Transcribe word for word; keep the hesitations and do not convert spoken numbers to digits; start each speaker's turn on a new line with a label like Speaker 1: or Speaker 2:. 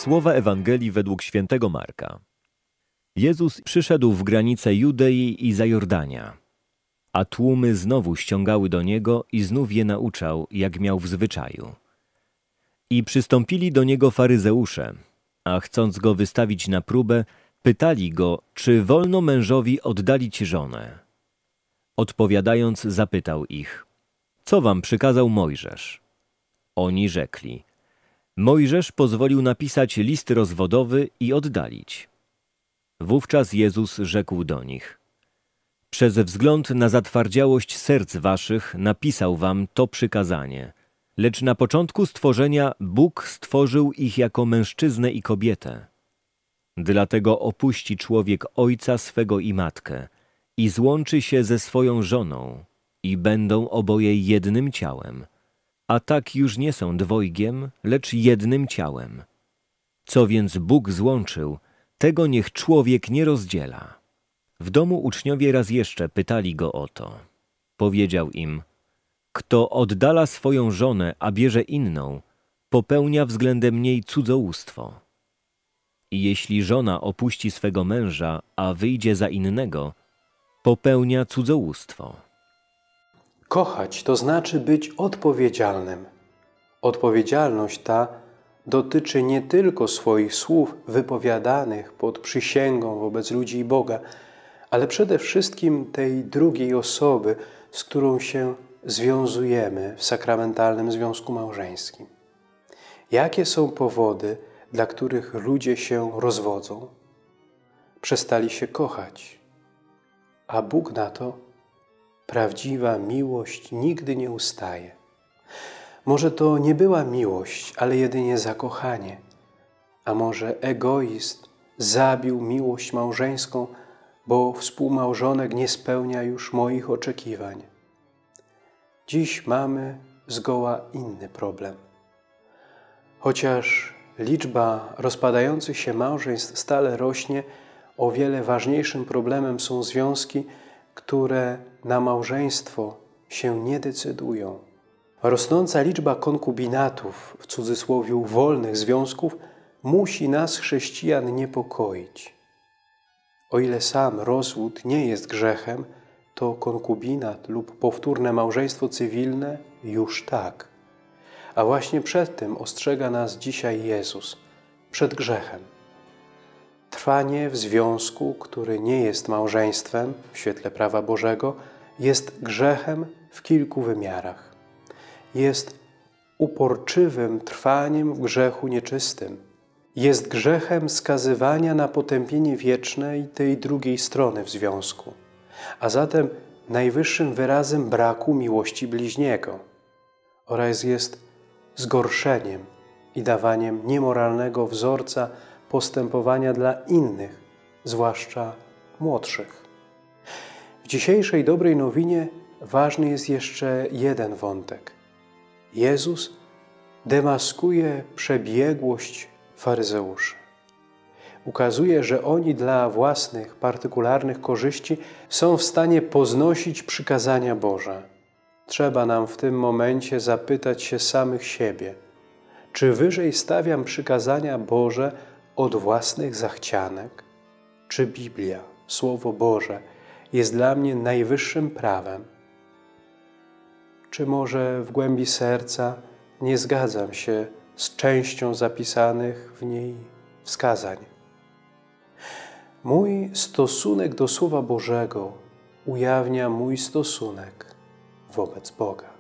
Speaker 1: Słowa Ewangelii według świętego Marka. Jezus przyszedł w granice Judei i Zajordania, a tłumy znowu ściągały do Niego i znów je nauczał, jak miał w zwyczaju. I przystąpili do Niego faryzeusze, a chcąc Go wystawić na próbę, pytali Go, czy wolno mężowi oddalić żonę. Odpowiadając, zapytał ich, co wam przykazał Mojżesz? Oni rzekli, Mojżesz pozwolił napisać list rozwodowy i oddalić. Wówczas Jezus rzekł do nich, przez wzgląd na zatwardziałość serc waszych napisał wam to przykazanie, lecz na początku stworzenia Bóg stworzył ich jako mężczyznę i kobietę. Dlatego opuści człowiek ojca swego i matkę i złączy się ze swoją żoną i będą oboje jednym ciałem. A tak już nie są dwojgiem, lecz jednym ciałem. Co więc Bóg złączył, tego niech człowiek nie rozdziela. W domu uczniowie raz jeszcze pytali Go o to. Powiedział im, kto oddala swoją żonę, a bierze inną, popełnia względem niej cudzołóstwo. I jeśli żona opuści swego męża, a wyjdzie za innego, popełnia cudzołóstwo.
Speaker 2: Kochać to znaczy być odpowiedzialnym. Odpowiedzialność ta dotyczy nie tylko swoich słów wypowiadanych pod przysięgą wobec ludzi i Boga, ale przede wszystkim tej drugiej osoby, z którą się związujemy w sakramentalnym związku małżeńskim. Jakie są powody, dla których ludzie się rozwodzą? Przestali się kochać, a Bóg na to prawdziwa miłość nigdy nie ustaje. Może to nie była miłość, ale jedynie zakochanie. A może egoizm zabił miłość małżeńską, bo współmałżonek nie spełnia już moich oczekiwań. Dziś mamy zgoła inny problem. Chociaż liczba rozpadających się małżeństw stale rośnie, o wiele ważniejszym problemem są związki, które na małżeństwo się nie decydują. Rosnąca liczba konkubinatów, w cudzysłowie wolnych związków, musi nas, chrześcijan, niepokoić. O ile sam rozwód nie jest grzechem, to konkubinat lub powtórne małżeństwo cywilne już tak. A właśnie przed tym ostrzega nas dzisiaj Jezus, przed grzechem. Trwanie w związku, który nie jest małżeństwem w świetle prawa Bożego, jest grzechem w kilku wymiarach. Jest uporczywym trwaniem w grzechu nieczystym. Jest grzechem skazywania na potępienie wieczne i tej drugiej strony w związku, a zatem najwyższym wyrazem braku miłości bliźniego oraz jest zgorszeniem i dawaniem niemoralnego wzorca postępowania dla innych, zwłaszcza młodszych. W dzisiejszej dobrej nowinie ważny jest jeszcze jeden wątek. Jezus demaskuje przebiegłość faryzeuszy. Ukazuje, że oni dla własnych, partykularnych korzyści są w stanie poznosić przykazania Boże. Trzeba nam w tym momencie zapytać się samych siebie, czy wyżej stawiam przykazania Boże od własnych zachcianek? Czy Biblia, Słowo Boże, jest dla mnie najwyższym prawem? Czy może w głębi serca nie zgadzam się z częścią zapisanych w niej wskazań? Mój stosunek do Słowa Bożego ujawnia mój stosunek wobec Boga.